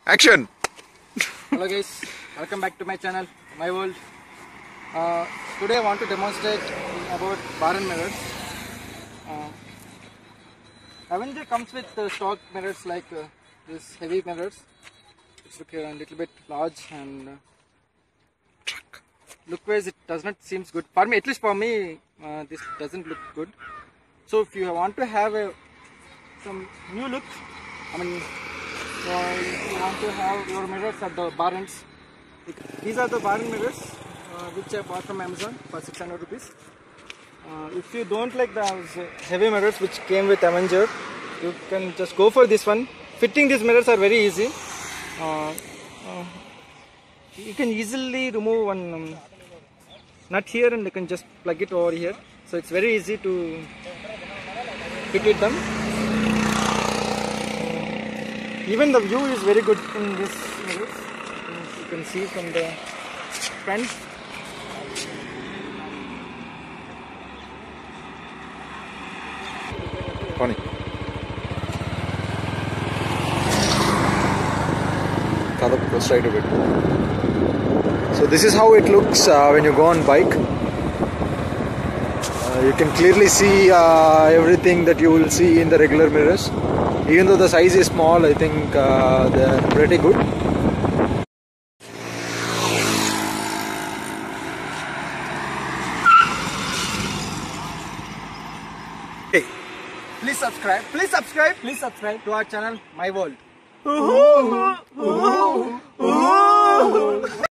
Action! Hello guys, welcome back to my channel, My World. Today I want to demonstrate about bar and mirrors. Avenger comes with stock mirrors like this heavy mirrors. It's look a little bit large and look-wise it does not seems good. For me, at least for me, this doesn't look good. So if you want to have some new look, if you want to have your mirrors at the bar ends, these are the bar end mirrors which I bought from Amazon for 600 rupees. If you don't like those heavy mirrors which came with Avenger, you can just go for this one. Fitting these mirrors are very easy. You can easily remove one nut here and you can just plug it over here. So it's very easy to fit it them. Even the view is very good in this mirror. You can see from the front. Funny. Go straight a bit. So this is how it looks when you go on bike. You can clearly see everything that you will see in the regular mirrors. Even though the size is small, I think they are pretty good. Hey, please subscribe to our channel, My World.